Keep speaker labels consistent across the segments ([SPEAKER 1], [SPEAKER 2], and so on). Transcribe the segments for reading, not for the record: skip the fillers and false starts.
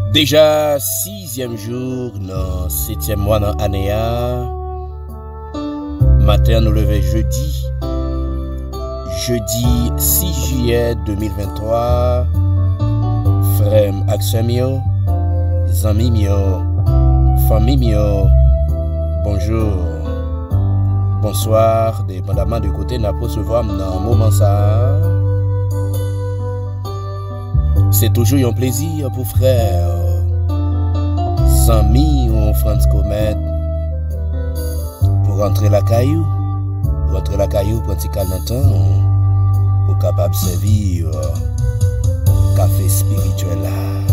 [SPEAKER 1] Déjà 6e jour dans 7e mois dans l'année. Matin nous lever jeudi 6 juillet 2023. Frère Action mio, amis mio, famille mio, bonjour, bonsoir, dépendamment du côté n'a recevoir dans un moment ça. C'est toujours un plaisir pour frère, amis ou France Comet pour rentrer la caillou, pour un petit temps pour capable servir café spirituel là.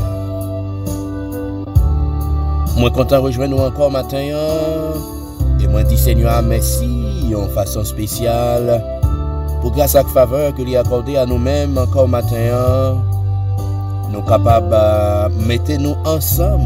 [SPEAKER 1] Moi content de rejoindre nous encore matin et moi dis Seigneur merci en façon spéciale pour grâce à la faveur que lui a accordé à nous-mêmes encore matin. Nous capables mettez-nous ensemble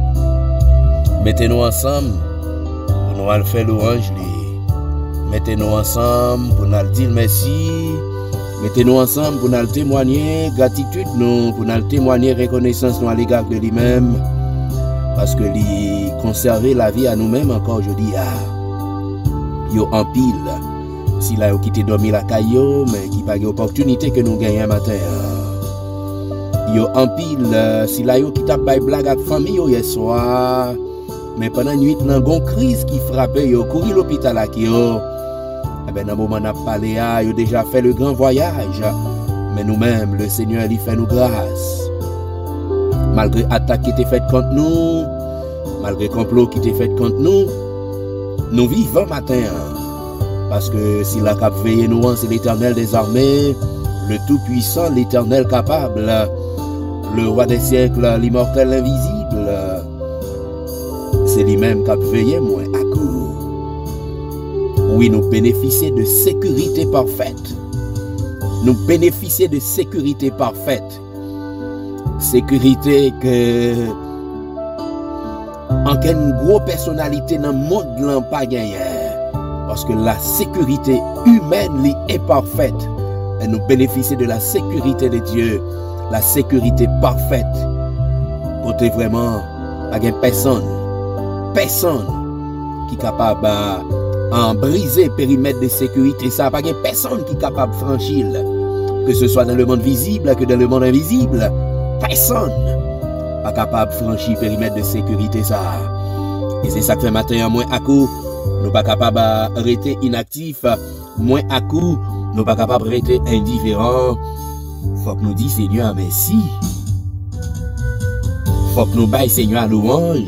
[SPEAKER 1] pour nous aller faire louange. Mettez-nous ensemble pour nous dire merci. Mettez-nous ensemble pour nous témoigner gratitude nous, pour nous témoigner reconnaissance nous à l'égard de lui-même. Parce que lui conserver la vie à nous-mêmes encore aujourd'hui. Yo en pile. Si là yo quitté dormir la caillou, mais qui pas l'opportunité que nous gagnons matin. Yo en pile. Si là yo qui t'a pas blague avec famille hier soir. Mais pendant nuit nan gon crise qui frappait yo courir l'hôpital là qui yo. Eh ben dans moment n'a parlé yo déjà fait le grand voyage. Mais nous-mêmes le Seigneur lui fait nous grâce. Malgré attaque qui était faite contre nous, malgré complot qui était fait contre nous, nous vivons matin. Parce que si la cap veille nous, c'est l'Éternel des armées, le Tout-Puissant, l'Éternel capable, le Roi des siècles, l'immortel invisible. C'est lui-même qui a veillé moi à coup. Oui, nous bénéficions de sécurité parfaite. Nous bénéficions de sécurité parfaite. Sécurité que en quelle grosse personnalité dans le monde n'a pas gagné. Parce que la sécurité humaine est parfaite. Et nous bénéficions de la sécurité de Dieu. La sécurité parfaite. Côté vraiment, pas personne qui est capable de briser le périmètre de sécurité. Ça pas personne qui est capable de franchir. Que ce soit dans le monde visible que dans le monde invisible. Personne pas capable de franchir le périmètre de sécurité ça. Et c'est ça que fait matin moins à coup, nous pas capable de rester inactifs, moins à coup, nous pas capable de rester indifférents. Faut que nous disions Seigneur merci. Faut que nous baillons Seigneur louange.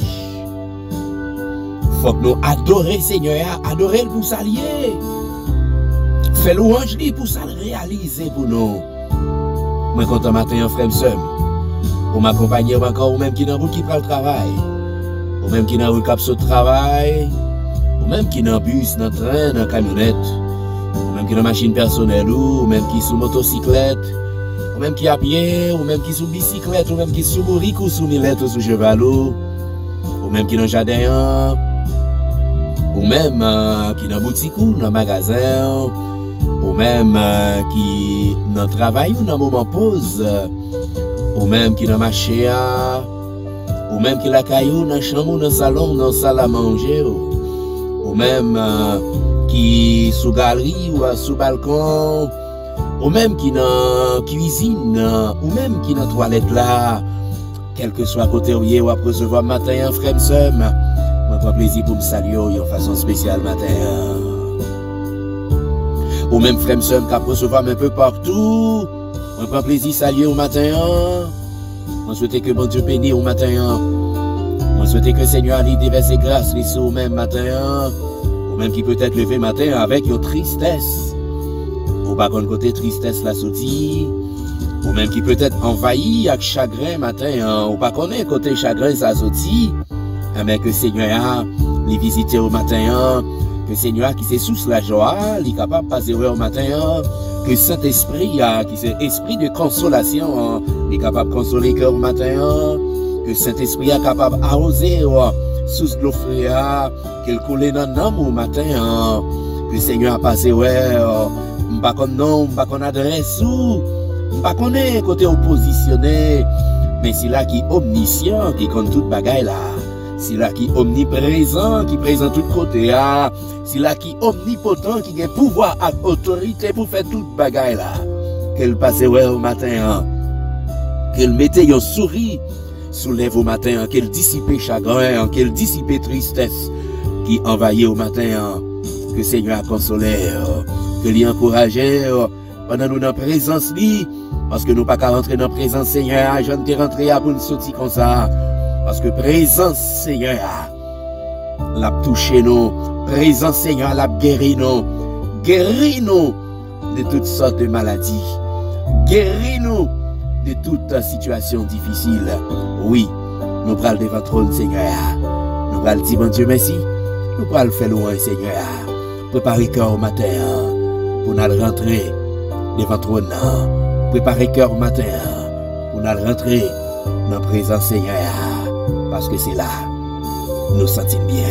[SPEAKER 1] Faut que nous adorions Seigneur, adorer pour s'allier. Fait louange pour ça le réaliser pour nous. Moi content matin frère sœur. Pour m'accompagner encore, ou même qui dans route qui prend le travail, ou même qui dans route qui au travail, ou même qui dans bus, dans train, dans camionnette, ou même qui dans machine personnelle, ou même qui sous motocyclette, ou même qui à pied, ou même qui sous bicyclette, ou même qui sous bourrique, ou sous millette, ou sous cheval, ou même qui dans jardin, ou même qui dans boutique, ou dans magasin, ou même qui dans travail, ou dans moment pause. Ou même qui dans marché, ou même qui la caillou dans chambre, dans salon, dans salle à manger, ou même qui sous galerie ou sous balcon, ou même qui dans cuisine, ou même qui dans toilette là, quel que soit côté où ou après recevoir matin un frère sœur, moi prend plaisir pour me saluer en façon spéciale matin. Ou même frère sœur qui recevoir un peu partout. On prend plaisir saluer au matin. On souhaite que bon Dieu bénisse au matin. On souhaite que le Seigneur lui déverse grâce au même matin. Ou même qui peut être levé matin avec une tristesse. Ou pas qu'on côté tristesse la sortie. Ou même qui peut être envahi avec chagrin matin. Ou pas qu'on est côté chagrin sa sortie. Mais que le Seigneur lui visite au matin. Que le Seigneur qui s'est sous la joie, il est capable de passer au matin. Que Saint-Esprit, qui c'est esprit de consolation, est capable de consoler le cœur au matin. Que Saint-Esprit est capable d'arroser sous l'eau fraîche, qu'il coule dans l'âme au matin. Que le Seigneur a passé, pas qu'on nom, pas qu'on adresse, pas qu'on est côté oppositionné. mais c'est là qui est omniscient, qui compte toute bagaille là. C'est là qui est omniprésent, qui présent tout côté là. C'est là qui est omnipotent, qui a pouvoir et autorité pour faire toute bagaille là. Qu'elle passe ouais au matin, qu'elle mette un sourire soulève au matin, qu'elle dissipe chagrin, qu'elle dissipe tristesse qui envahit au matin, que Seigneur a consolé, que lui encouragé pendant nous dans la présence lui, parce que nous pas qu'à rentrer dans la présence Seigneur, je ne t'ai rentré pour nous sortir comme ça, parce que présence Seigneur l'a touché nous, présence Seigneur l'a guéri nous de toutes sortes de maladies, guéris nous de toute situation difficile. Oui, nous prenons devant le trône Seigneur, nous prenons dire bon Dieu merci, nous prenons faire louange Seigneur, préparer cœur au matin pour nous rentrer devant le trône, préparer cœur au matin pour nous rentrer dans la présence Seigneur, parce que c'est là nous sentons bien.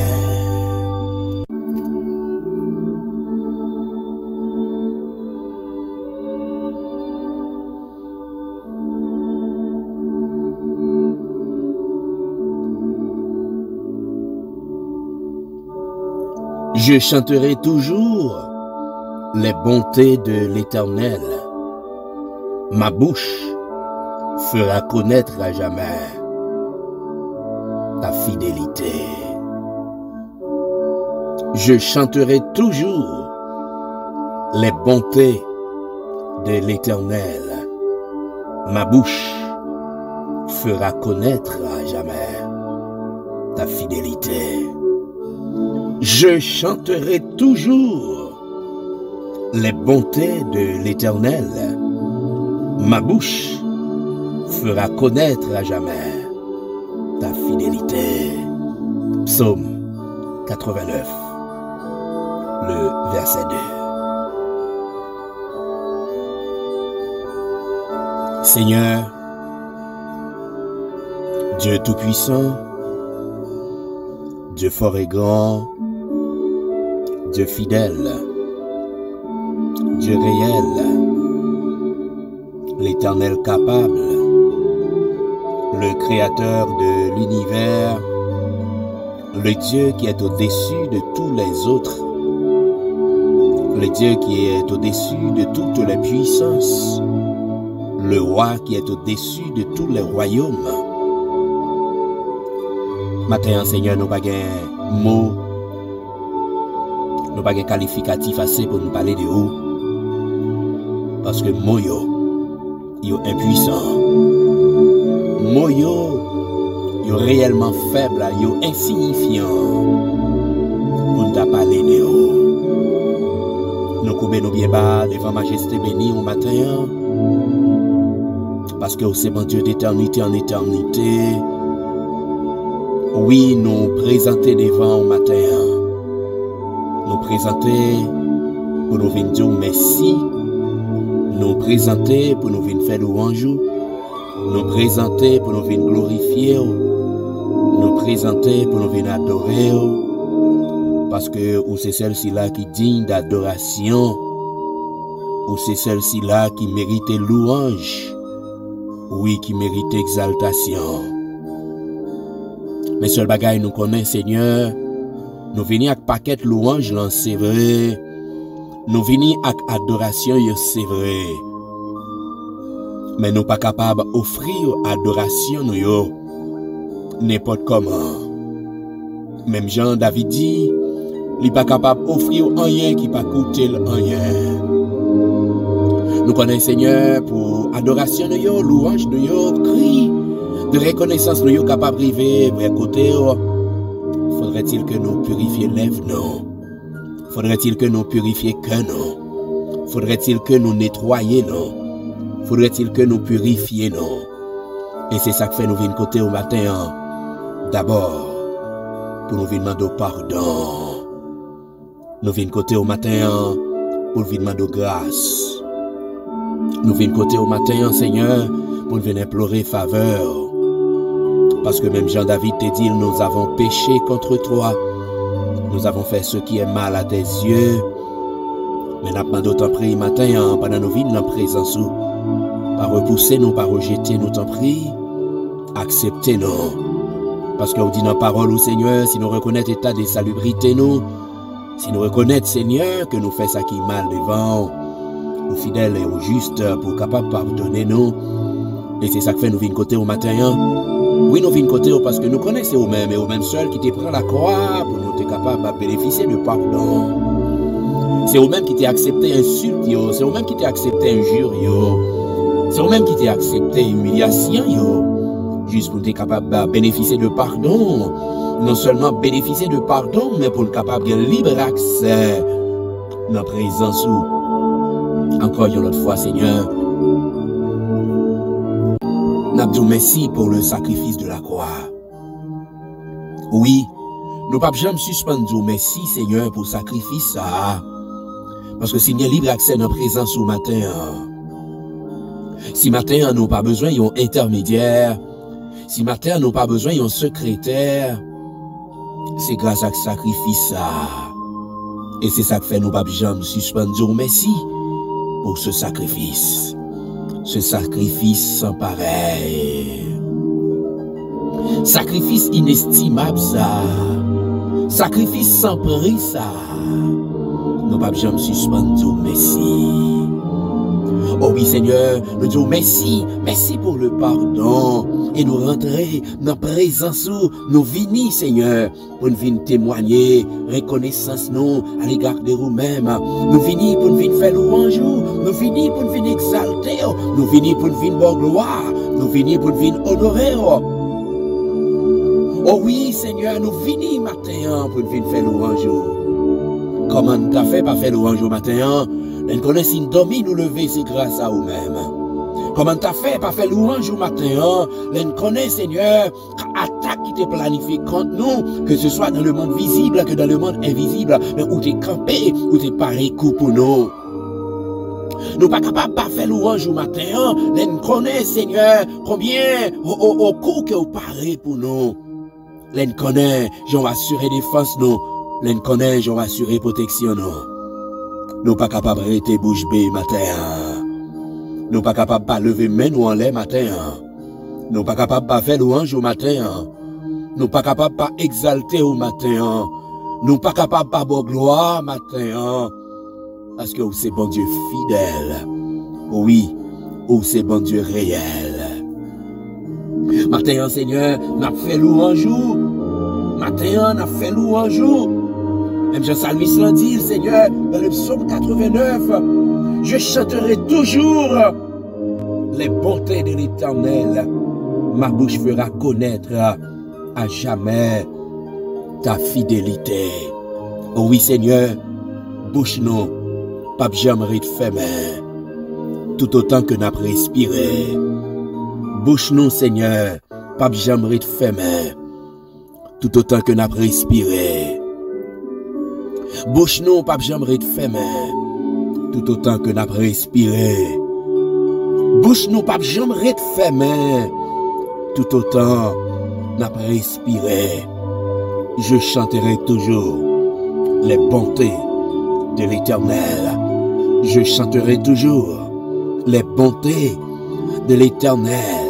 [SPEAKER 1] Je chanterai toujours les bontés de l'Éternel. Ma bouche fera connaître à jamais ta fidélité. Je chanterai toujours les bontés de l'Éternel. Ma bouche fera connaître à jamais ta fidélité. Je chanterai toujours les bontés de l'Éternel. Ma bouche fera connaître à jamais ta fidélité. Psaume 89, le verset 2. Seigneur, Dieu Tout-Puissant, Dieu fort et grand, Dieu fidèle, Dieu réel, l'Éternel capable, le Créateur de l'univers, le Dieu qui est au-dessus de tous les autres, le Dieu qui est au-dessus de toutes les puissances, le Roi qui est au-dessus de tous les royaumes. Matin, Seigneur, nous n'avons pas de mots, nous n'avons pas de qualificatif assez pour nous parler de vous. Parce que mots, yo impuissant. Mots, yo réellement faible, yo insignifiant pour nous parler de vous. Nous coupons nos bien bas devant Majesté bénie au matin. Parce que c'est bon Dieu d'éternité en éternité. Oui, nous présenter devant au matin. Nous présenter pour nous venir dire merci. Nous présenter pour nous venir faire louange. Nous présenter pour nous venir glorifier. Nous présenter pour nous venir adorer. Parce que ou c'est celle-ci là qui digne d'adoration. Ou c'est celle-ci là qui mérite louange. Oui, qui mérite exaltation. Mais seul bagay nous connaît, Seigneur, nous venons avec paquet louange, c'est vrai. Nous venons avec adoration, c'est vrai. Mais nous pas capables d'offrir adoration, nous, n'importe comment. Même Jean David dit, il n'est pas capable d'offrir rien qui pas coûter rien. Nous connaissons, Seigneur, pour adoration, nous, louange, nous, cri. De reconnaissance, nous sommes capables de arriver vers côté. Faudrait-il que nous purifions lèvres, non? Faudrait-il que nous purifions cœur, non? Faudrait-il que nous nettoyions, non? Faudrait-il que nous purifions, non? Et c'est ça que fait nous venir côté au matin. D'abord, pour nous venir demander pardon. Nous venons côté au matin pour venir demander grâce. Nous venons côté au matin, Seigneur, pour venir implorer faveur. Parce que même Jean-David te dit, nous avons péché contre toi. Nous avons fait ce qui est mal à tes yeux. Mais nous avons d'autant pris matin, pendant nos vies, dans la présence, par repousser nous, par rejeter nous t'en prie. acceptez-nous. Parce que vous dit dans la parole au Seigneur, si nous reconnaissons l'état de salubrité, nous, si nous reconnaissons, Seigneur, que nous faisons ça qui est mal devant, aux fidèles et aux justes, pour capable pardonner nous. Et c'est ça que fait nous venons côté au matin. Hein? Oui, nous venons côté parce que nous connaissons eux-mêmes et eux-mêmes seuls qui te prennent la croix pour nous être capables de bénéficier de pardon. C'est eux-mêmes qui t'ont accepté insulte, c'est eux-mêmes qui t'ont accepté injure, c'est eux-mêmes qui t'ont accepté humiliation, juste pour être capable de bénéficier de pardon. Non seulement bénéficier de pardon, mais pour être capable de libre accès dans la présence ou encore une autre fois, Seigneur. Nous disons merci pour le sacrifice de la croix. Oui, nous ne pouvons jamais suspendre merci, Seigneur, pour le sacrifice ça. Parce que si nous avons libre accès dans la présence au matin, si matin nous n'avons pas besoin d'un intermédiaire, si matin nous n'avons pas besoin d'un secrétaire, c'est grâce à ce sacrifice ça. Et c'est ça que fait nous ne pouvons jamais suspendre merci pour ce sacrifice. Ce sacrifice sans pareil. Sacrifice inestimable ça. Sacrifice sans prix ça. Nous ne pouvons jamais suspendre merci. Oh oui Seigneur, nous disons merci, merci pour le pardon. Et nous rentrer dans la présence où nous venons Seigneur, pour nous venir témoigner, reconnaissance nous à l'égard de nous-mêmes. Nous venons pour nous venir faire louange, nous venons pour nous venir exalter, nous venons pour nous venir bonne gloire, nous venons pour nous venir honorer. Oh oui Seigneur, nous venons matin pour nous venir faire louange. Comment tu as fait pour faire louange au matin? Nous connaissons si nous dormons, nous lever, c'est grâce à nous-mêmes. Comment tu as fait pour faire louange au matin? Nous connaissons, Seigneur, attaque qui te planifie contre nous, que ce soit dans le monde visible, que dans le monde invisible, mais où tu es campé, où tu es paré coup pour nous. Nous ne sommes pas capables de faire louange au matin. Nous connaissons, Seigneur, combien au coup que vous parez pour nous. Nous connaissons, j'en assurer défense nous. Nous connaissons, j'en assurer protection nous. Nous pas capables de rester bouche bée matin. Nous pas capables de lever main nous en l'air matin. Nous pas capables de faire louange au matin. Nous pas capables de exalter au matin. Nous pas capables de faire gloire matin. Parce que c'est bon Dieu fidèle. Oui, ou c'est bon Dieu réel. Matin, Seigneur, n'a fait louange. Matin, n'a fait louange. Même Jean-Salmis l'a dit, Seigneur, dans le psaume 89, je chanterai toujours les bontés de l'Éternel. Ma bouche fera connaître à jamais ta fidélité. Oh oui, Seigneur, bouche nous, pas jamais de fermer, tout autant que n'a respiré. Bouche nous, Seigneur, pas jamais de fermer, tout autant que n'a respiré. Bouche nous, pas jamais de fermer, tout autant que n'a respiré. Bouche nous, pas jamais de fermer, tout autant n'a respiré. Je chanterai toujours les bontés de l'Éternel. Je chanterai toujours les bontés de l'Éternel.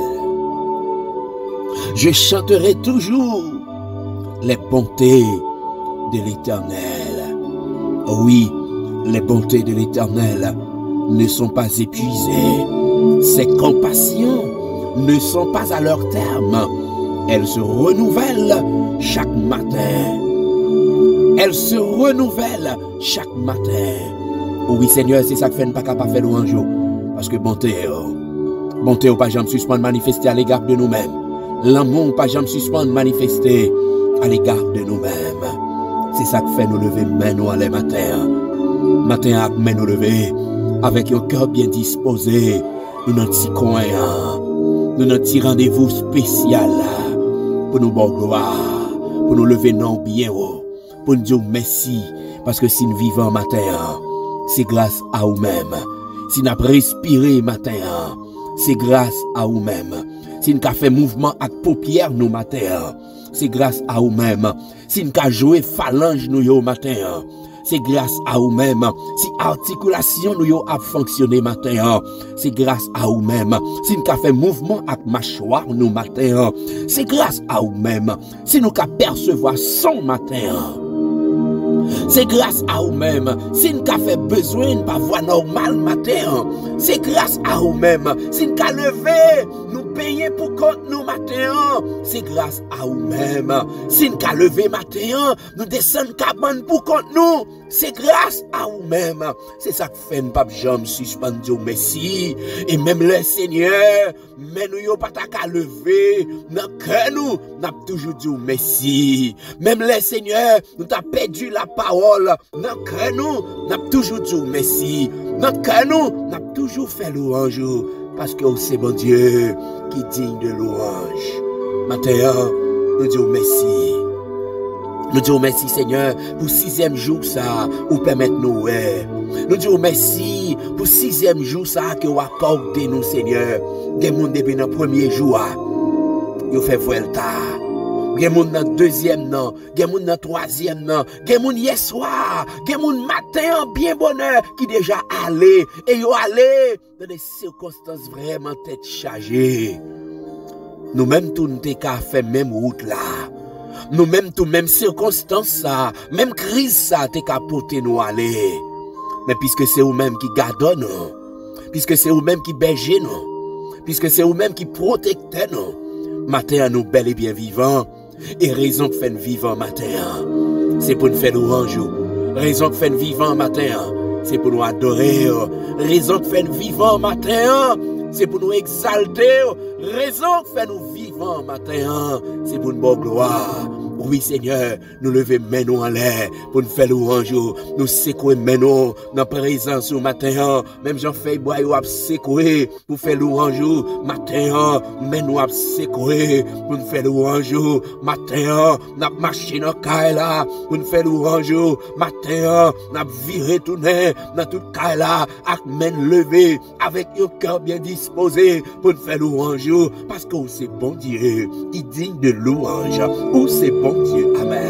[SPEAKER 1] Je chanterai toujours les bontés de l'Éternel. Oui, les bontés de l'Éternel ne sont pas épuisées. Ses compassions ne sont pas à leur terme. Elles se renouvellent chaque matin. Elles se renouvellent chaque matin. Oui, Seigneur, c'est ça que fait ne pas capable faire louange. Parce que bonté, ou pas jamais suspendre manifester à l'égard de nous-mêmes. L'amour, pas jamais suspendre manifester à l'égard de nous-mêmes. C'est ça que fait nous lever main nous les matins. Matin à main nous lever avec un cœur bien disposé. Nous notre petit coin, nous notre petit rendez-vous spécial pour nous bonne gloire, pour nous lever non bien haut, pour nous dire merci. Parce que si nous vivons matin, c'est grâce à nous-mêmes. Si nous avons respiré matin, c'est grâce à nous-mêmes. Si nous avons fait mouvement avec paupières nous matin, c'est grâce à nous-mêmes. Si nous avons joué phalange nous au matin, c'est grâce à vous-même. Si articulation nous yo a fonctionné matin, c'est grâce à vous-même. Si nous avons fait mouvement avec mâchoire nous matin, c'est grâce à vous-même. Si nous avons percevoir son matin, c'est grâce à vous-même. Si nous avons fait besoin de pas voix normale matin, c'est grâce à vous-même. Si nous avons levé, nous payer pour compte nous matin, c'est grâce à vous-même. Si nous avons levé matin, nous descendons cabane pour compte nous, c'est grâce à vous-même. C'est ça que fait nous pas jamais suspendre merci. Et même le Seigneur, mais nous yo pas ta lever, dans cœur nous n'a toujours dit merci. Même le Seigneur, nous t'a perdu la parole, dans cœur nous n'a toujours dit merci. Dans cœur nous n'a toujours fait louange parce que c'est bon Dieu qui digne de louange. Maintenant, nous disons merci. Nous disons merci Seigneur pour 6e jour ça ou permettre nous. Nous disons merci pour 6e jour ça que vous accordez nous Seigneur. Des gens depuis le premier jour, vous fait vuelta. Des gens dans le 2e non, des gens dans le 3e non, des gens hier soir, des gens matin bien bonheur qui déjà allé et yo allé dans des circonstances vraiment tête chargée. Nous-mêmes tout nous t'es fait même route là. Nous-mêmes tout même circonstance ça, même crise ça t'es qu'à porter nous aller. Mais puisque c'est vous-même qui gardez nous, puisque c'est vous-même qui bergez nous, puisque c'est vous-même qui protectez nous, matin nous bel et bien vivants. Et raison que fait vivant matin, c'est pour nous faire louange. Raison que fait vivant matin, c'est pour nous adorer. Raison que fait vivant matin, c'est pour nous exalter. Raison que fait nous vivant matin, c'est pour nous bonne gloire. Oui Seigneur, nous lever nous en l'air pour nous faire louange. Nous secouer nous dans la présence au matin. Même Jean-Fay Bois ou secouer pour faire louange matin. Mais nous secouer pour nous faire louange matin. Nous marcher dans le caille là pour nous faire louange matin. Nous virer tourner dans tout le caille là avec main levée, avec un cœur bien disposé pour nous faire louange. Parce que c'est bon Dieu qui digne de louange. Ou c'est bon Dieu, amen.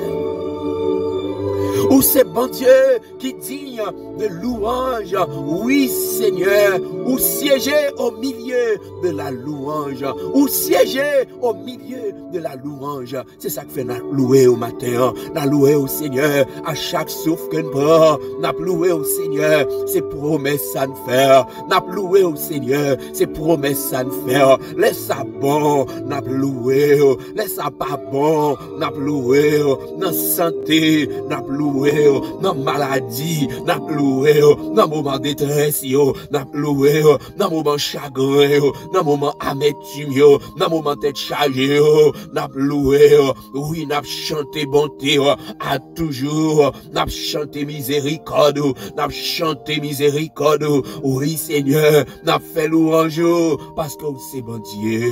[SPEAKER 1] Ou c'est bon Dieu qui digne de louange. Oui Seigneur, ou siéger au milieu de la louange. Ou siéger au milieu de la louange. C'est ça que fait nous louer au matin. Nous louer au Seigneur à chaque souffle que nous prenons. Nous louer au Seigneur, c'est promesse à nous faire. Nous louer au Seigneur, c'est promesse à nous faire. Laisse ça bon, nous louer. Laisse ça pas bon, nous louer. Dans santé, nous louer. Dans maladie, nous louer. Dans moment de détresse, nous louer. Dans moment chagrin, dans moment amertume, dans moment tête chargée, nous louer. Oui, nous chanter bonté à toujours. Nous chanter miséricorde. Nous chanter miséricorde. Oui, Seigneur, nous fait louange parce que c'est bon Dieu.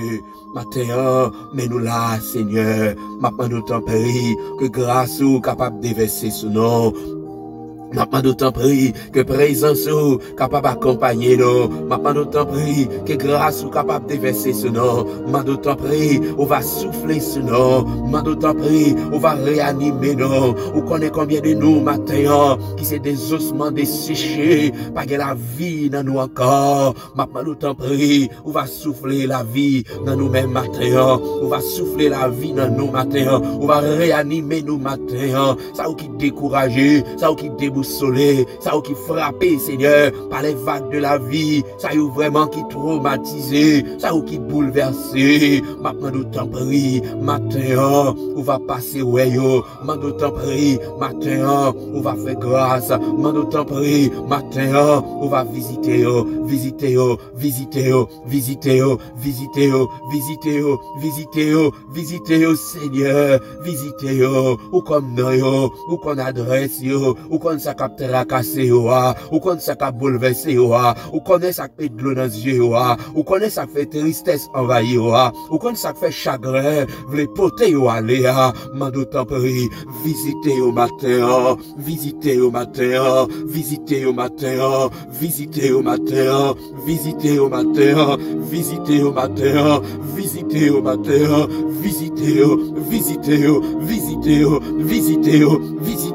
[SPEAKER 1] Matin, mais nous là, Seigneur, maintenant nous t'en prie que grâce ou capable de verser ce nom. Maintenant d'autant prie que présence ou capable d'accompagner nous. Maintenant d'autant prie que grâce ou capable de verser ce nom. Maintenant d'autant prie on va souffler ce nom. Maintenant d'autant prie on va réanimer nous. On connaît combien de nous matin qui c'est des ossements desséchés, pas que la vie dans nous encore. Maintenant d'autant prie on va souffler la vie dans nous-mêmes matin. On va souffler la vie dans nous matin. On va réanimer nous matin. Ça ou qui découragé, ça ou qui déboussolé, ça ou qui frappé Seigneur par les vagues de la vie, ça ou vraiment qui traumatisé, ça ou qui bouleversé. Maintenant nous t'en prie matin on va passer ouais yo. Maintenant nous t'en prie matin on va faire grâce. Maintenant nous t'en prie matin on va visiter yo, visiter yo, visiter yo, visiter yo, visiter yo, visiter yo, visiter yo, visiter yo Seigneur, visiter yo ou comme non yo, ou qu'on adresse yo, ou qu'on ça cap tracasser yo, ou qu'on ça cap bouleverser yo, ou connaît ça fait de l'eau dans les yeux, ou connaît ça fait tristesse envahir yo, ou connaît ça fait chagrin vle porter yo aller. Mando t'en prie visiter au matin, visiter au matin, visiter au matin, visiter au matin, visiter au matin, visiter au matin, visiter au matin, visiter au, visiter au, visiter au, visiter au, visiter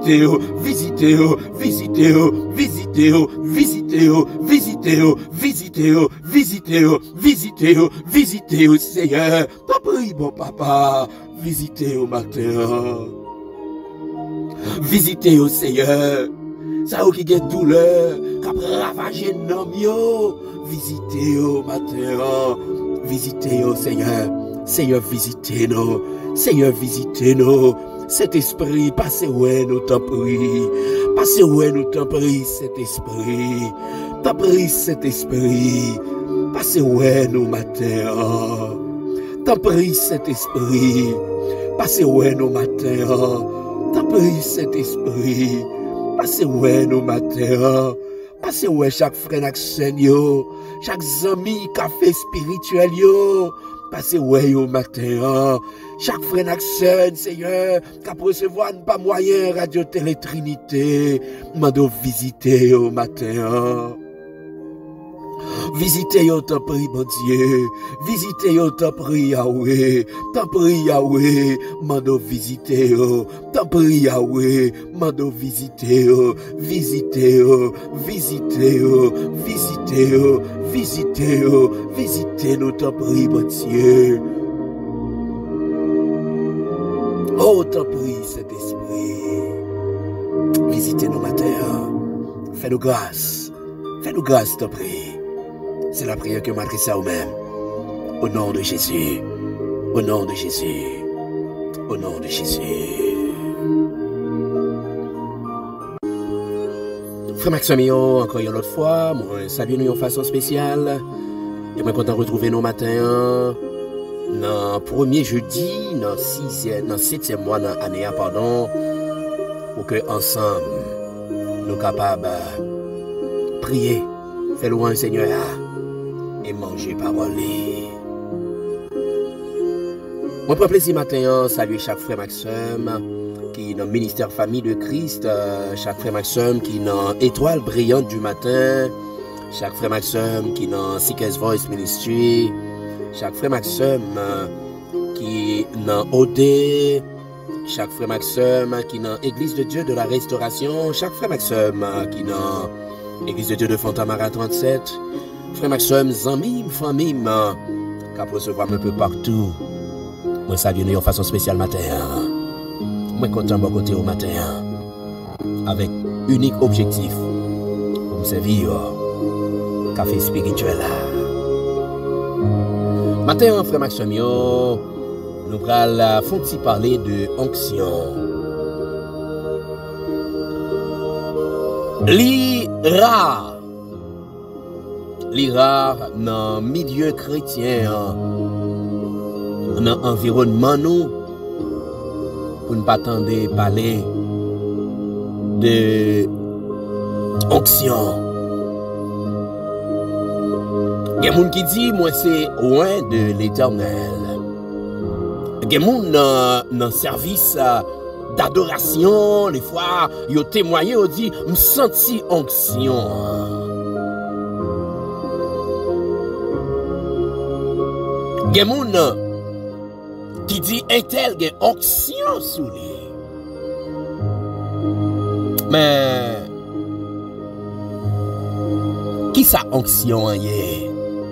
[SPEAKER 1] visitez-vous, visitez-vous, visitez-vous, visitez-vous, visitez-vous, visitez-vous, visitez-vous, visitez-vous, visitez-vous, visitez-vous, Seigneur. T'en prie, bon papa, visitez-vous matin. Visitez-vous, Seigneur. Ça qui a douleur, qui a ravagé nos yo. Visitez-vous matin. Visitez-vous, Seigneur. Seigneur, visitez-nous. Seigneur, visitez-nous. Cet esprit, passez où nous t'en prie. Passez où nous t'en prie, cet esprit. T'en prie, cet esprit. Passez où nous matin. T'en prie, cet esprit. Passez où nous matin. T'en prie, cet esprit. Passez où nous matin. Passez où chaque frère et sœur, chaque ami café spirituel yo. Passez où au matin. Chaque frère et sœur, Seigneur, qu'à recevoir pas moyen Radio Télé Trinité, mando visiter au matin. Visitez yo, t'en prie, mon Dieu. Visitez yo, t'en prie, Yahweh. T'en prie, Yahweh. Mando visitez yo. T'en prie, Yahweh. Mando visitez yo. Visitez yo. Visitez yo. Visitez yo. Visitez yo. Visitez-nous, t'en prie, mon Dieu. Oh, t'en prie, cet esprit. Visitez-nous, matin. Fais-nous grâce. Fais-nous grâce, t'en prie. C'est la prière que m'adresse à vous-même. Au nom de Jésus. Au nom de Jésus. Au nom de Jésus. Frère Maxime, encore une autre fois, moi, salut nous de façon spéciale. Et moi, content de retrouver nos matins. Dans le premier jeudi, dans le 7e mois, dans l'année, pardon, pour que ensemble, nous sommes capables de prier, faire louange Seigneur et manger parole. Moi, prends plaisir matin, saluer chaque frère Maxime qui est dans le ministère Famille de Christ, chaque frère Maxime qui est dans l'étoile brillante du matin, chaque frère Maxime qui est dans Seekers Voice Ministry, chaque frère Maxime qui est dans OD, chaque frère Maxime qui est dans Église de Dieu de la Restauration, chaque frère Maxime qui est dans Église de Dieu de Fontamara 37, frère Maxime, amis, famille, qui peut recevoir un peu partout. Moi, salue de façon spéciale matin. Moi, content de côté au matin. Avec unique objectif pour me servir café spirituel. Matin, frère Maxime, nous allons parler de onction. Rare dans le milieu chrétien, dans l'environnement, nous, pour ne pas attendre parler de onction. Il y a des gens qui disent, moi, c'est loin de l'Éternel. Il y a des gens dans le service d'adoration, les fois, ils ont témoigné, ils ont dit, je sens onction. Il y a des gens qui disent, un tel a onction sous lui. Mais, qui ça onction y est?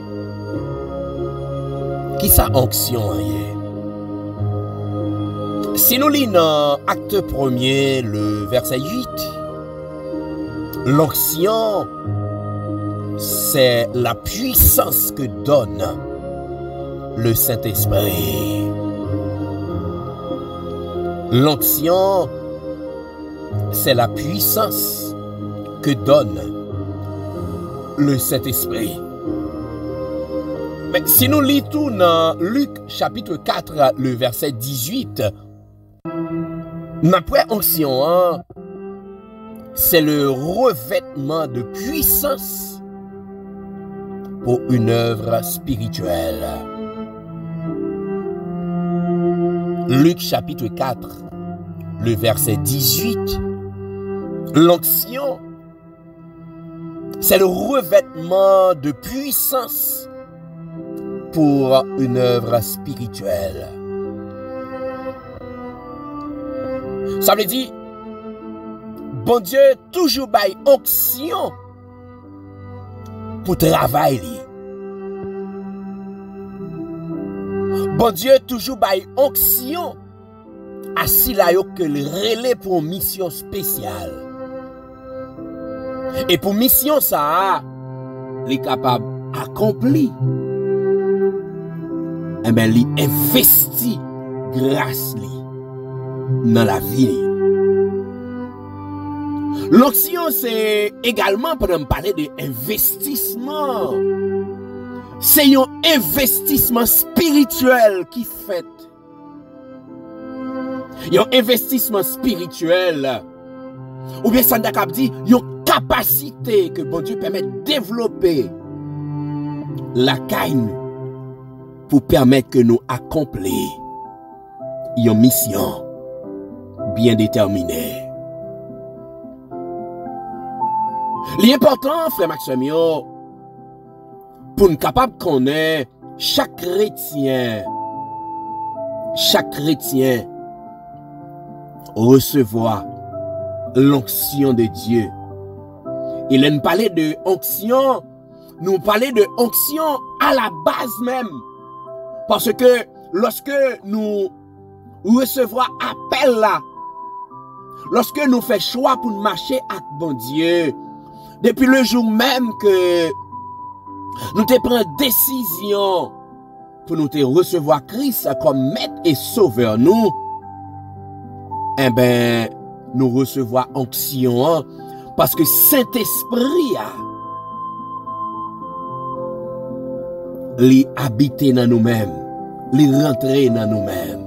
[SPEAKER 1] Qui ça onction y est? Si nous lisons dans Acte 1er, le verset 8, l'onction, c'est la puissance que donne le Saint-Esprit. L'onction, c'est la puissance que donne le Saint-Esprit. Mais si nous lisons tout dans Luc chapitre 4, le verset 18, après onction, c'est le revêtement de puissance pour une œuvre spirituelle. Luc chapitre 4, le verset 18, l'onction, c'est le revêtement de puissance pour une œuvre spirituelle. Ça veut dire, Bon Dieu toujours bail onction pour travail li. Bon Dieu toujours bail onction à si la yo que le relais pour mission spéciale. Et pour mission ça, les capable accompli. Eh ben li investi grâce li dans la vie. L'onction c'est également pour me parler de investissement. C'est un investissement spirituel qui fait. Un investissement spirituel. Ou bien ça n'a dit une capacité que bon Dieu permet de développer la caille pour permettre que nous accomplissions une mission bien déterminée. L'important, frère Maxime, pour nous capables de connaître chaque chrétien recevoir l'onction de Dieu. Et là, nous parlons de onction, nous parlons de onction à la base même. Parce que lorsque nous recevons appel là, lorsque nous faisons choix pour marcher avec bon Dieu, depuis le jour même que nous te prenons décision pour nous te recevoir Christ comme maître et sauveur nous, eh ben, nous recevons onction parce que Saint-Esprit li habiter dans nous-mêmes, li rentrer dans nous-mêmes.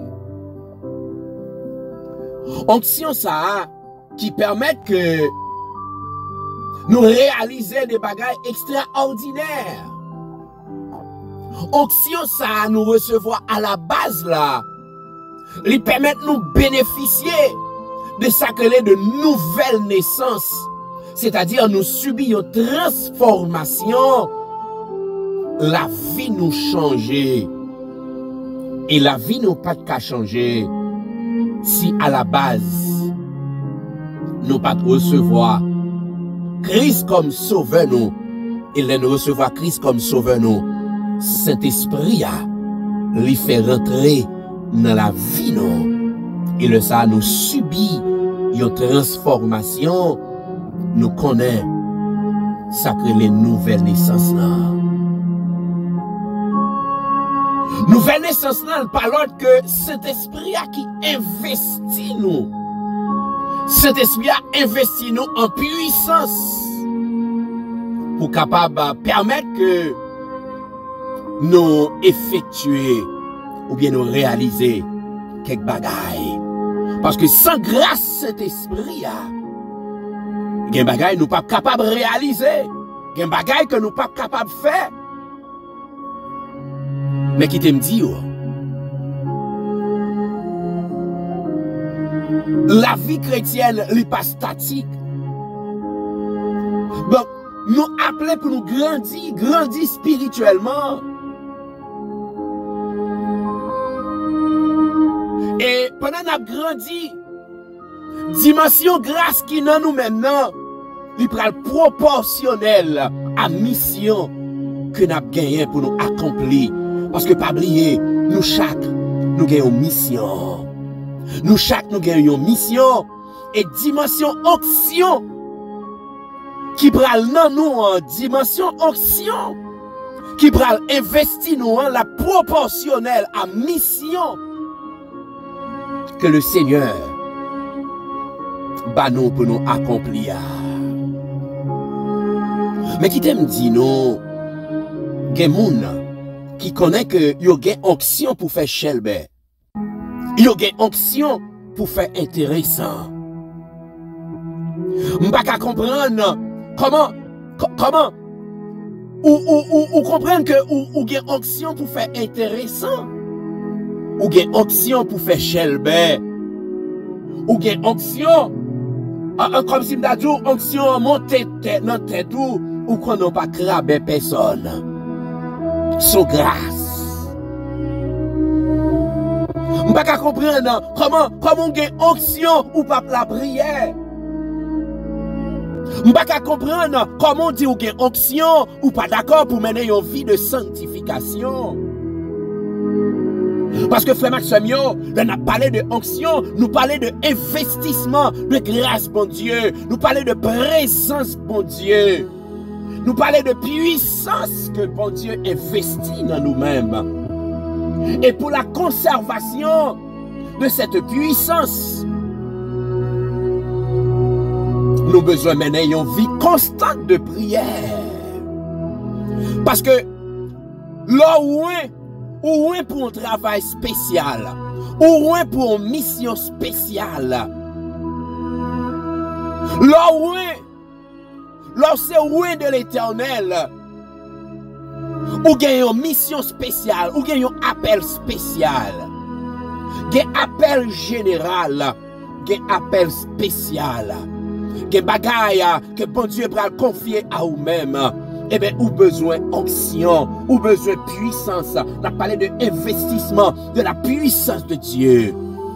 [SPEAKER 1] Onction ça qui permet que nous réaliser des bagages extraordinaires. Onction ça nous recevoir à la base là, lui permet de nous bénéficier de ça que de nouvelles naissances, c'est-à-dire nous subir une transformation. La vie nous change et la vie nous pas qu'à changer si à la base nous pas recevoir Christ comme sauveur nous et nous recevoir Christ comme sauveur nous, Saint-Esprit lui fait rentrer dans la vie nous et le ça nous subit une transformation, nous connaît ça que les nouvelles naissances là. Nouvelle naissance là, pas l'autre que cet esprit qui investit nous. Cet esprit a investi nous en puissance pour capable permettre que nous effectuer ou bien nous réaliser quelques bagailles. Parce que sans grâce cet esprit il y a des bagailles nous pas capable de réaliser, il y a des bagailles que nous pas capable de faire. Mais qui te me dit, la vie chrétienne n'est pas statique. Donc, nous appelons pour nous grandir spirituellement. Et pendant que nous grandi, dimension grâce qui dans nous maintenant, il prend proportionnel à mission que nous avons gagné pour nous accomplir. Parce que pas oublier, nous chaque, nous gagnons une mission. Nous chaque, nous gagnons une mission. Et dimension onction qui pral dans nous en dimension onction qui pral investi nous en la proportionnelle à mission que le Seigneur bat nous pour nous accomplir. Mais qui t'aime dit nous, gen moun qui connaît que yo gen onction pour faire chelbe. Yo gen onction pour faire intéressant. M'pa ka comprendre comment ou comprendre que ou gen onction pour faire intéressant. Ou gen onction pour faire chelbe. Ou gen onction comme si m'da dit onction monter dans tête ou qu'on n'a pas crabe personne. Sous grâce. M'pa ka comprendre comment on gen onction ou pas la prière. Je ne peux pas comprendre comment on dit ou gen onction ou pas d'accord pour mener une vie de sanctification. Parce que frère Maxime, on a parlé de onction, nous parlons de investissement, de grâce, bon Dieu. Nous parlons de présence, bon Dieu. Nous parlons de puissance que bon Dieu investit dans nous-mêmes. Et pour la conservation de cette puissance, nous avons besoin de mener une vie constante de prière. Parce que là où est pour un travail spécial, ou est pour une mission spéciale, là c'est loin de l'éternel, ou gagne une mission spéciale, ou gagne un appel spécial, gagne appel général, gagne appel spécial, gagne bagaille que bon Dieu va confier à vous-même. Eh bien, ou besoin onction, ou besoin puissance. On a parlé de investissement, de la puissance de Dieu.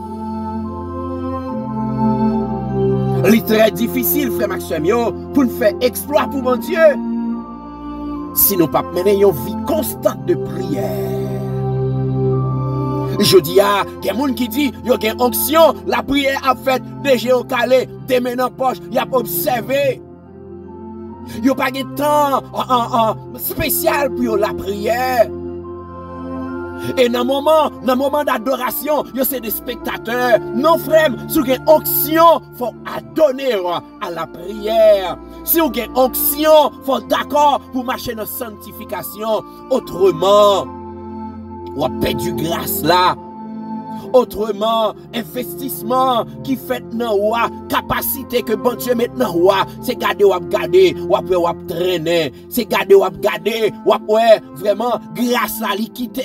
[SPEAKER 1] C'est très difficile, frère Maxime, pour nous faire exploit pour mon Dieu. Si nous ne pas mener une vie constante de prière. Je dis, il y a des gens qui disent, il y a une onction, la prière a fait déjà au calé, des mains dans la poche, il y a observé. Il n'y a pas de temps spécial pour la prière. Et dans le moment d'adoration, il y a des spectateurs. Non, frère, si vous avez une onction, il faut adonner à la prière. Si vous avez une onction, il faut d'accord pour marcher dans la sanctification. Autrement, on va perdre du grâce là. Autrement, investissement qui fait dans la capacité que bon Dieu met dans la c'est garder ou garder, ou traîner, c'est garder ou garder, ou vraiment grâce à l'équité.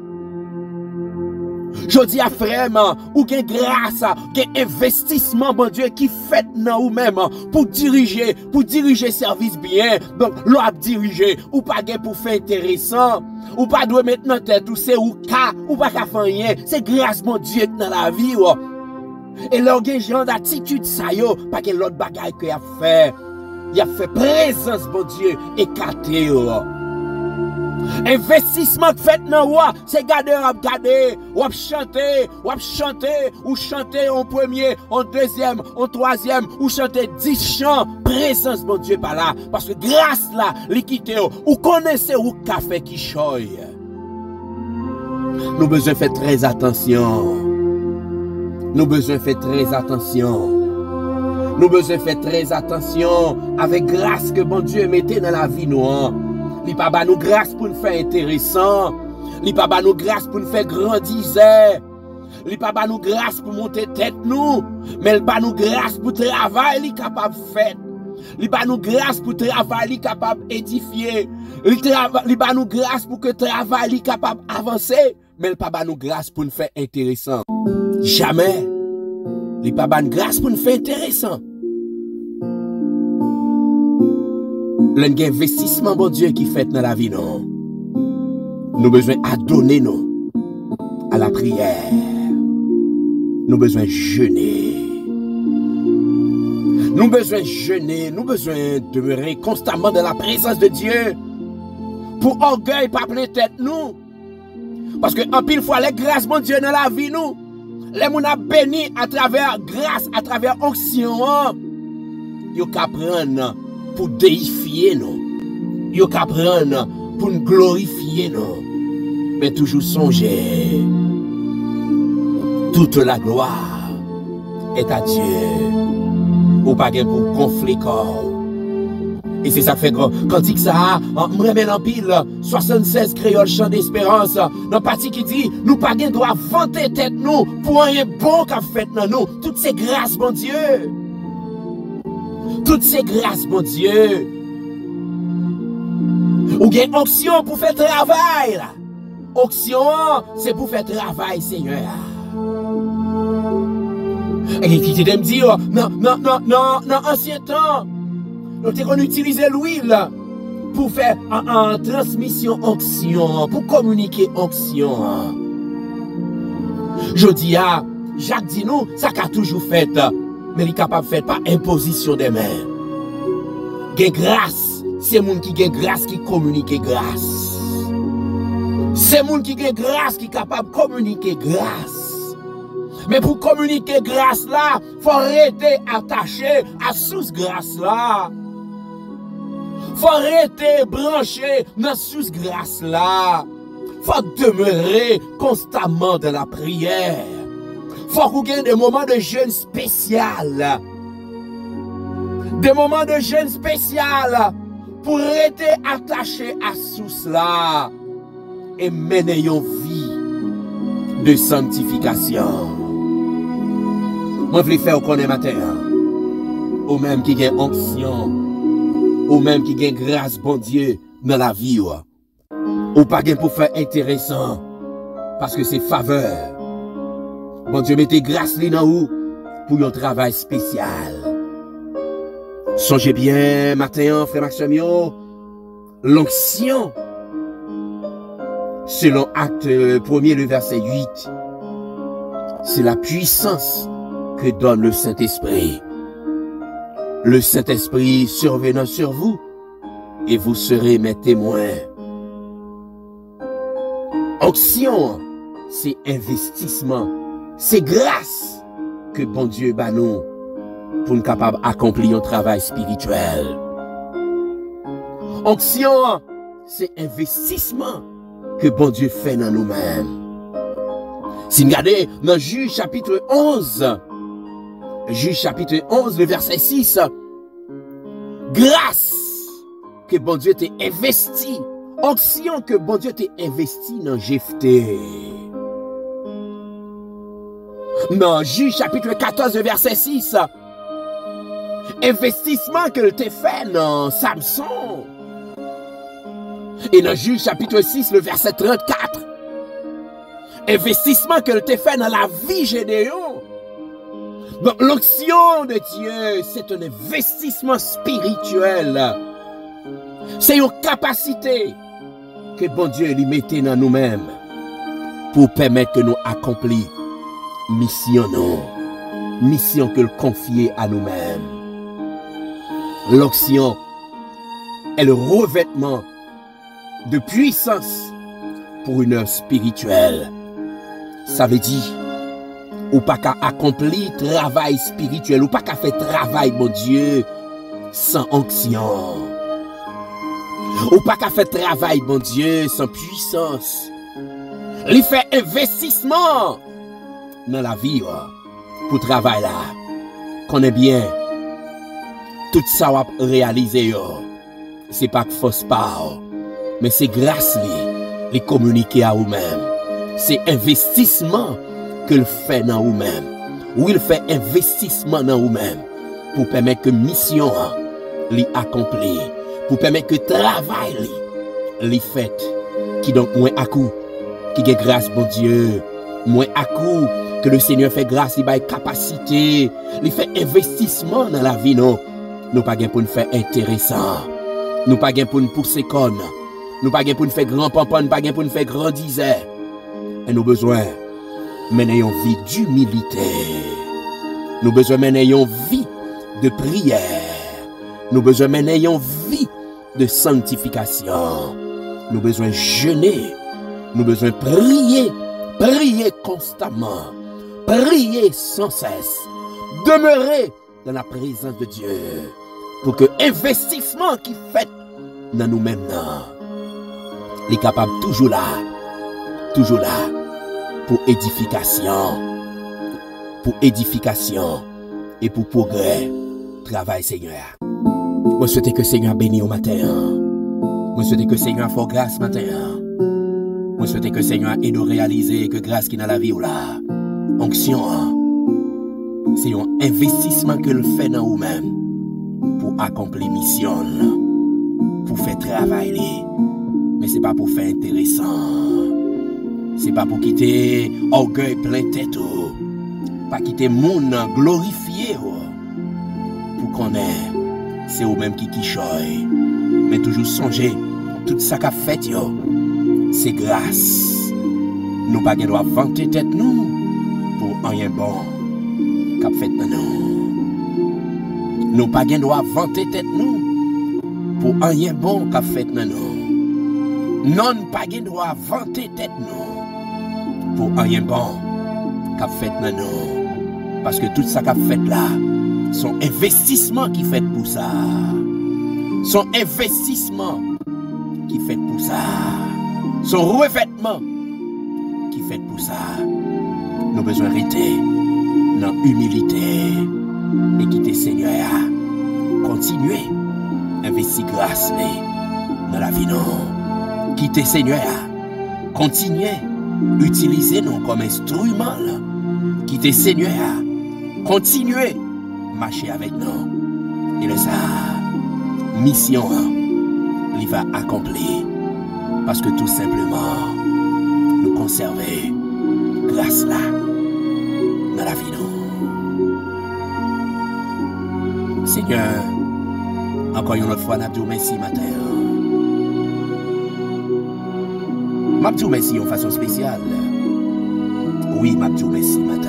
[SPEAKER 1] Je dis à frère, ou gen grâce, gen investissement, bon Dieu, qui fait dans vous-même pour diriger service bien. Donc, l'on a dirigé, ou pas gen pour faire intéressant, ou pas doit mettre dans tête, ou c'est ou ka, ou pas qu'à faire rien. C'est grâce, mon Dieu, dans la vie. Et là, gen genre d'attitude, ça yo, pas que l'autre bagaille qu'il a fait. Il a fait présence, bon Dieu, écarté. Investissement que fait dans roi, c'est garder, ou chanter, ou chanter en premier, en deuxième, en troisième, ou chanter 10 chants, présence, mon Dieu, par là. Parce que grâce là, l'équité, ou connaissez ou café qui choye. Nous besoin faire très attention. Nous besoin faire très attention. Nous besoin faire très attention avec grâce que bon Dieu mettait dans la vie nous. Li pa ba nous grâce pour nous faire intéressant. Li pa ba nous grâce pour nous faire grandir. Li pa ba nous grâce pour monter tête nous. Mais li pa nous grâce pour travail li capable faire. Li pa nous grâce pour travail li capable édifier. Li pa nous grâce pour que travail li capable avancer. Mais li pa ba nous grâce pour nous faire intéressant. Jamais. Li pa ba nous grâce pour nous faire intéressant. L'investissement, bon Dieu, qui fait dans la vie, non. Nous besoin à donner, non, à la prière. Nous besoin jeûner. Nous besoin jeûner. Nous besoin demeurer constamment dans la présence de Dieu. Pour orgueil, pas plein tête, nous. Parce que, en pile fois, les grâces, mon Dieu, dans la vie, nous. Les gens ont béni à travers grâce, à travers onction. Ils ont qu'à prendre pour déifier nous. Yo ka prendre pour nous glorifier nous. Mais toujours songer. Toute la gloire est à Dieu. Ou pas pour conflit corps. Et c'est ça que fait quand dit que ça, me remène en pile 76 créoles chant d'espérance. Dans partie qui dit, nous pas doit vanter tête nous pour rien bon qu'a fait dans nous. Toutes ces grâces, mon Dieu. Toutes ces grâces, mon Dieu. Ou bien onction pour faire travail. Là. Onction, c'est pour faire travail, Seigneur. Et qui te me dire, non, ancien temps, nous avons utilisé l'huile pour faire en transmission onction, pour communiquer onction. Je dis à Jacques dit nous, ça qu'a toujours fait. Mais il est capable de faire par imposition des mains. gen grâce, c'est moun qui gen grâce qui communique grâce. C'est moun qui gen grâce qui capable de communiquer grâce. Mais pour communiquer grâce là, faut rester attaché à source grâce là. Faut rester branché dans source grâce là. Faut demeurer constamment dans la prière. Faut qu'on ait des moments de jeûne spécial. Des moments de jeûne spécial pour rester attaché à source là et mener une vie de sanctification. Moi, je veux faire qu'on est matin, ou même qui gagne onction, ou même qui gagne grâce, bon Dieu, dans la vie, ou pas gagne pour faire intéressant, parce que c'est faveur. Bon Dieu, mettez grâce dans vous pour un travail spécial. Songez bien, matin, frère Maximio, l'onction, selon Acte 1er, le verset 8, c'est la puissance que donne le Saint-Esprit. Le Saint-Esprit survenant sur vous, et vous serez mes témoins. Onction, c'est investissement, c'est grâce que bon Dieu bat nous pour nous capables d'accomplir un travail spirituel. Onction, c'est investissement que bon Dieu fait dans nous-mêmes. Si vous regardez dans Juge chapitre 11, Juge chapitre 11, le verset 6, grâce que bon Dieu t'a investi, onction que bon Dieu t'a investi dans Jephthé. Dans Juge chapitre 14, le verset 6, investissement que t'a fait dans Samson. Et dans Juge chapitre 6, le verset 34, investissement que t'a fait dans la vie Gédéon. Donc l'onction de Dieu, c'est un investissement spirituel. C'est une capacité que bon Dieu lui mettait dans nous-mêmes pour permettre que nous accomplissions mission que le confier à nous-mêmes. L'onction est le revêtement de puissance pour une œuvre spirituelle. Ça veut dire ou pas qu'à accomplir travail spirituel, ou pas qu'à faire travail, mon Dieu, sans onction. Ou pas qu'à faire travail, mon Dieu, sans puissance. Il fait investissement dans la vie pour travail là. Connais bien, tout ça va réaliser. C'est pas que fausse pas, mais c'est grâce les communiquer à vous-même. C'est investissement que le fait dans vous-même, ou il fait investissement dans vous-même pour permettre que mission l'y accomplir, pour permettre que travail l'y fait, qui donc moins à coup, qui get grâce bon Dieu, moins à coup que le Seigneur fait grâce, il a capacité, il fait investissement dans la vie non, nous pas gain pour nous faire intéressant, nous pas gain pour nous pousser conne, nous pas gain pour nous faire grand pampan, nous pas gain pour nous faire grandiser, et nous besoin mener une vie d'humilité. Nous besoin mener une vie de prière. Nous besoin mener une vie de sanctification. Nous besoin jeûner. Nous besoin prier. Prier constamment. Prier sans cesse. Demeurer dans la présence de Dieu. Pour que l'investissement qui fait dans nous-mêmes, il est capable toujours là. Toujours là. Pour édification et pour progrès, travail Seigneur. Moi souhaite que Seigneur bénisse au matin. Moi souhaite que Seigneur fasse grâce matin. Moi souhaite que Seigneur aide à réaliser que grâce qui est dans la vie ou là. Onction, c'est un investissement que le fait dans vous-même pour accomplir mission, pour faire travail, mais c'est pas pour faire intéressant. C'est pas pour quitter orgueil plein tête, pas quitter monde glorifié, pour qu'on ait, c'est au même qui choisit, mais toujours songer tout ça qu'a fait, c'est grâce. Nous pas doit vanter tête nous pour rien bon qu'a fait nous. Nous pas doit vanter tête nous pour rien bon qu'a fait nan nous. Non pas gen droit vanter tête nous. Pour rien bon qu'a fait nan nous. Parce que tout ça qu'a fait là, son investissement qui fait pour ça. Son investissement qui fait pour ça. Son revêtement qui fait pour ça. Nous besoin arrêter dans humilité et quitter Seigneur. Continuer investir grâce dans la vie non. Quitter Seigneur. Continuer utiliser nous comme instrument. Quitter Seigneur. Continuer marcher avec nous. Et le ça mission il va accomplir parce que tout simplement nous conserver grâce là dans la vie nous. Seigneur, encore une autre fois nous disons merci matin. M'a dit merci en façon spéciale. Oui, m'a dit merci matin.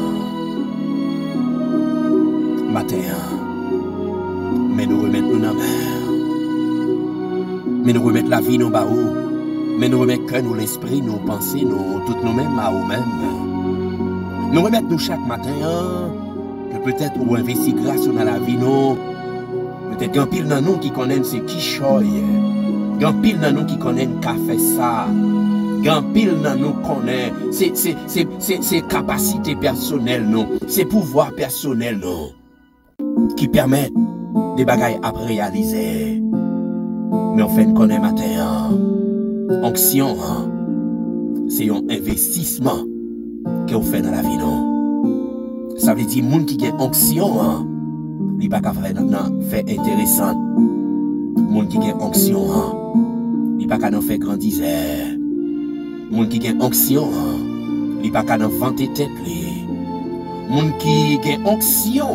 [SPEAKER 1] Mais nous remettons nous dans la mer. Mais nous remettons la vie nous bas haut. Mais nous remettons que nous l'esprit, nos pensées, nous toutes nous-mêmes à nous-mêmes. Nous remettons nous chaque matin que peut-être ou investir grâce dans la vie nous. Peut-être qu'un pile dans nous qui connaissent ce qui choye. Un pile dans nous qui connaissent qu'a fait ça. Un pile dans nous connaît ses capacités personnelles non, ses pouvoirs personnels non, qui permettent des bagailles à réaliser. Mais en fait, nous connaissons matin, onction, c'est un investissement que vous faites dans la vie non. Ça veut dire moun qui a onction, il pas qu'à faire intéressant. Moun qui a onction, il pas qu'à faire grandir. Moun qui gen onction, li pa ka nan vante tête li. Moun qui gen onction,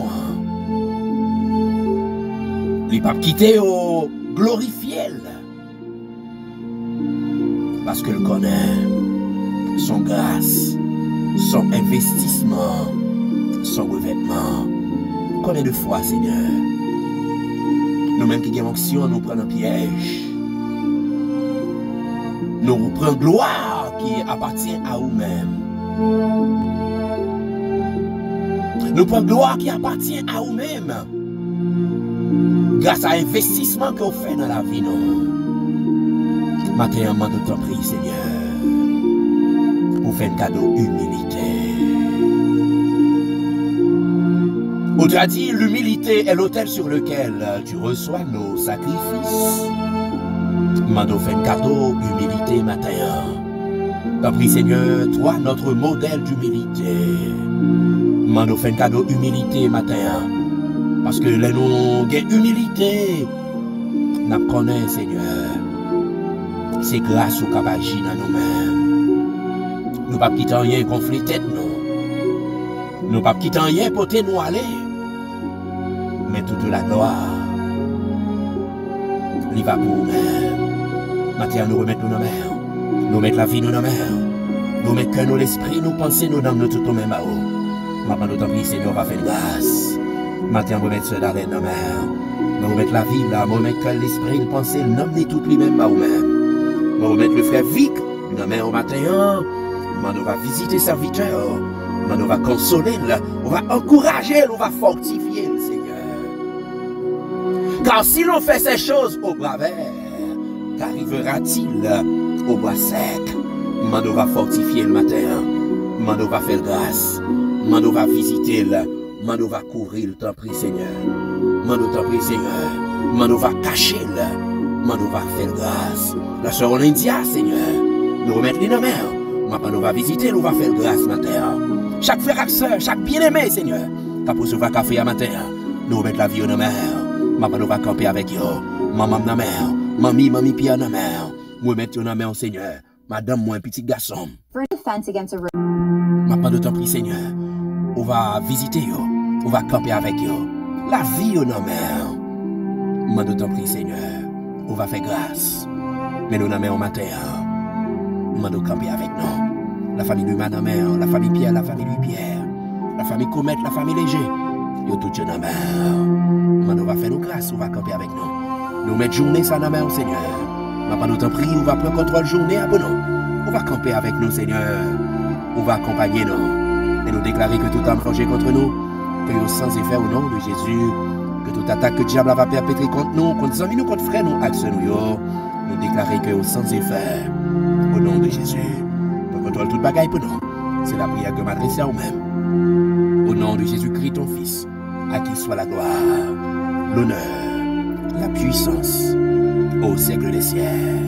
[SPEAKER 1] li pa quitter au glorifier. Parce que le connaît son grâce, son investissement, son revêtement. Combien de fois, Seigneur, nous-mêmes qui gen onction, nous prenons un piège. Nous reprenons gloire qui appartient à vous-même. Nous prenons gloire qui appartient à vous-même. Grâce à l'investissement que vous faites dans la vie, non. Matériellement, nous t'en prie, Seigneur, pour faire un cadeau d'humilité. On t'a dit, l'humilité est l'autel sur lequel tu reçois nos sacrifices. Mando fait un cadeau d'humilité matin. T'as pris Seigneur, toi notre modèle d'humilité. Mando fait un cadeau d'humilité matin. Parce que les nous avons humilité. Nous connaissons Seigneur. C'est grâce au cabagi dans nous-mêmes. Nous ne pas quitter rien conflit tête nous. Nous ne pas quitter rien pour nous aller. Mais toute la gloire, il va pour nous-mêmes. Maintenant, nous remettons nos mains. Nous mettons la vie dans nos mains. Nous mettons que nous l'esprit, nous pensons, nous donnons tout au même à haut. Maintenant, nous t'en prie, Seigneur, va faire grâce. Maintenant, nous mettons cela dans nos mains. Nous remettons la vie là. Nous mettons que l'esprit, nous pensons, nous donnons tout les mêmes à nous-mêmes. Nous remettons le frère Vic dans nos mains au matin. Maintenant, nous va visiter serviteur. Maintenant, nous va consoler. On va encourager, on va fortifier le Seigneur. Car si l'on fait ces choses au bravers, qu'arrivera-t-il au bois sec? Mando va fortifier le matin. Mando va faire grâce. Mando va visiter le. Mando va couvrir le temps pris Seigneur. Mando t'en prie Seigneur. Mando va cacher le. Mando va faire grâce. La soeur Olindia Seigneur. Nous remettre les mains. Mando va visiter, nous va faire grâce matin. Chaque frère et soeur, chaque bien-aimé Seigneur. T'as pour sauver café à matin. Nous remettre la vie aux mains. Mando va camper avec eux. Maman na mère. Mami Pierre na mère. Moi mettre na mère Seigneur. Madame moi un petit garçon. Maintenant de t'en prie Seigneur. On va visiter yo. On va camper avec eux. La vie aux mère. Maintenant de t'en prie Seigneur. On va faire grâce. Mais nous na mère au matin. Maintenant de camper avec nous. La famille de Madame mère, la famille Pierre, la famille Louis-Pierre, la famille Comète, la famille Léger. Yo tout na mère. Maintenant on va faire nos grâces. On va camper avec nous. Nous mettons journée ça dans la main au Seigneur. Mais pas autant prier, on va prendre contrôle journée à bon. On va camper avec nous, Seigneur. On va accompagner nous. Et nous déclarer que tout âme forgée contre nous, que nous sans effet au nom de Jésus, que toute attaque que le diable va perpétrer contre nous, contre amis, nous, contre frères, nous, action nous déclarer que nous sans effet au nom de Jésus. Pour contrôle toute bagaille pour nous. C'est la prière que m'adresse à vous-même. Au nom de Jésus-Christ, ton Fils, à qui soit la gloire, l'honneur, la puissance, au siècle des siècles.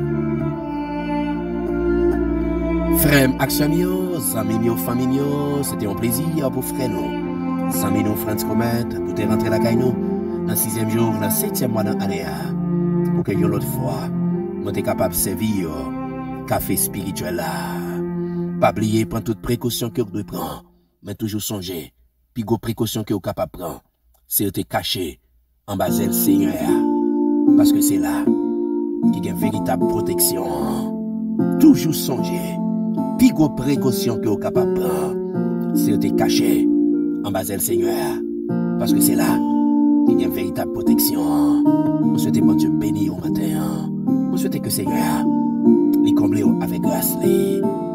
[SPEAKER 1] Frères, action mio, amis mio, famille mio, c'était un plaisir pour frère nous. Amis nous, Franz Comet, pour te rentrer la caille nous, dans le 6e jour, dans le 7e mois dans l'année, pour que l'autre fois, nous sommes capables de servir café spirituel là. Pas oublier, prendre toute précaution que vous devez prendre, mais toujours songer, puis go précaution que vous êtes capable de prendre, c'est de cacher en bas le Seigneur, parce que c'est là qu'il y a une véritable protection. Toujours songer, puis go précaution que vous êtes capable de prendre, c'est de cacher en bas le Seigneur, parce que c'est là qu'il y a une véritable protection. On souhaite bon Dieu béni au matin. On souhaite que le Seigneur les comble avec grâce.